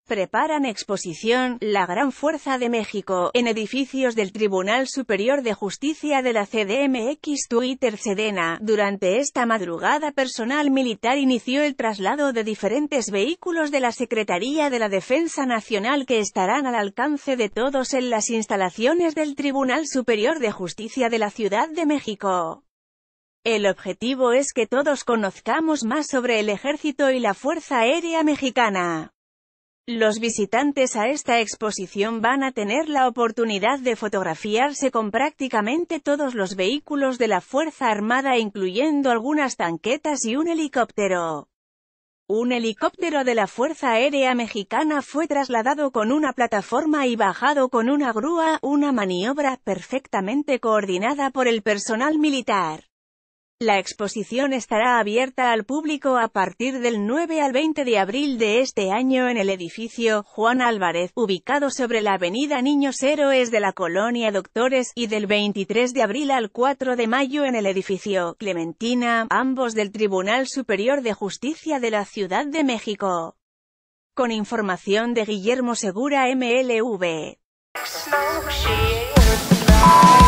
Preparan exposición, La Gran Fuerza de México, en edificios del Tribunal Superior de Justicia de la CDMX. Twitter. Sedena. Durante esta madrugada, personal militar inició el traslado de diferentes vehículos de la Secretaría de la Defensa Nacional que estarán al alcance de todos en las instalaciones del Tribunal Superior de Justicia de la Ciudad de México. El objetivo es que todos conozcamos más sobre el Ejército y la Fuerza Aérea Mexicana. Los visitantes a esta exposición van a tener la oportunidad de fotografiarse con prácticamente todos los vehículos de la Fuerza Armada, incluyendo algunas tanquetas y un helicóptero. Un helicóptero de la Fuerza Aérea Mexicana fue trasladado con una plataforma y bajado con una grúa, una maniobra perfectamente coordinada por el personal militar. La exposición estará abierta al público a partir del 9 al 20 de abril de este año en el edificio Juan Álvarez, ubicado sobre la avenida Niños Héroes de la Colonia Doctores, y del 23 de abril al 4 de mayo en el edificio Clementina, ambos del Tribunal Superior de Justicia de la Ciudad de México. Con información de Guillermo Segura, MLV.